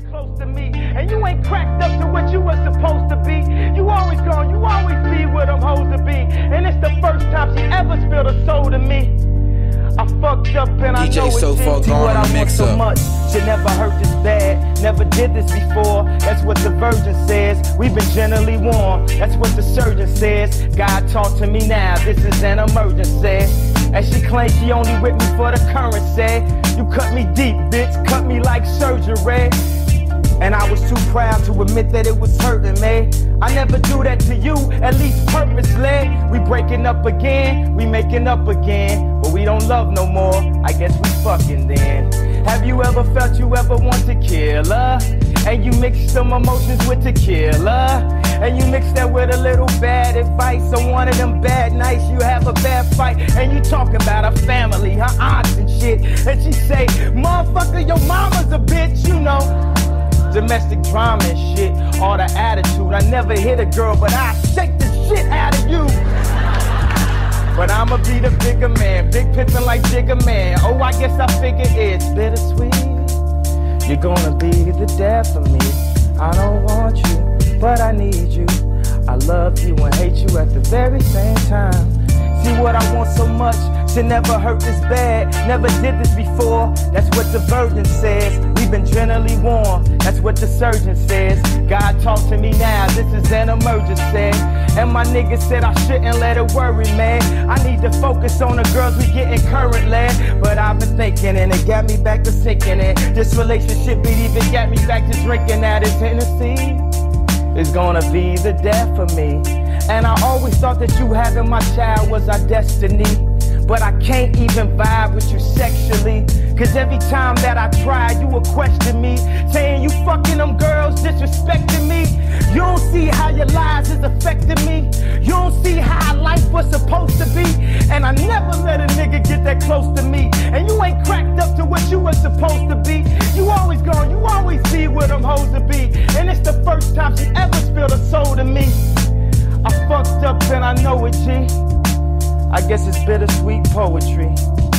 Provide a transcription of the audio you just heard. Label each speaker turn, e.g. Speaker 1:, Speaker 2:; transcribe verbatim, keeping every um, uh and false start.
Speaker 1: Close to me, and you ain't cracked up to what you were supposed to be. You always gone, you always be where them hoes to be. And it's the first time she ever spilled a soul to me. I fucked up and I
Speaker 2: D J
Speaker 1: know
Speaker 2: so
Speaker 1: it's
Speaker 2: far
Speaker 1: empty
Speaker 2: gone
Speaker 1: what
Speaker 2: on
Speaker 1: I
Speaker 2: the
Speaker 1: want
Speaker 2: mix
Speaker 1: so
Speaker 2: up.
Speaker 1: much. Shit never hurt this bad, never did this before. That's what the virgin says, we've been generally warned. That's what the surgeon says, God talk to me now, this is an emergency. And she claims she only with me for the currency. You cut me deep, bitch, cut me like surgery. And I was too proud to admit that it was hurting me. I never do that to you, at least purposely. We breaking up again, we making up again. But we don't love no more, I guess we fucking then. Have you ever felt you ever want to kill her? And you mix some emotions with tequila. And you mix that with a little bad advice. On one of them bad nights you have a bad fight. And you talking about her family, her aunts and shit. And she say, motherfucker, your mama's a bitch, you know. Domestic drama and shit, all the attitude. I never hit a girl, but I shake the shit out of you. But I'ma be the bigger man, big pimpin' like Jigga Man. Oh, I guess I figure it's bittersweet. You're gonna be the death of me. I don't want you, but I need you. I love you and hate you at the very same time. See what I want so much, shit never hurt this bad, never did this before. That's what the virgin says, we've been generally warned. That's what the surgeon says, God talk to me now, this is an emergency. And my nigga said I shouldn't let it worry, man. I need to focus on the girls we getting currently. But I've been thinking and it got me back to sinking it. This relationship, it even got me back to drinking out of Tennessee. It's gonna be the death of me. And I always thought that you having my child was our destiny. But I can't even vibe with you sexually. Cause every time that I try, you will question me, saying you fucking them girls, disrespecting me. You don't see how your lies is affecting me. You don't see how life was supposed to be. And I never let a nigga get that close to me. And you ain't cracked up to what you were supposed to be. You always gone, you always be where them hoes to be. And it's the first time she ever spilled a soul to me. I fucked up and I know it, G. I guess it's bittersweet poetry.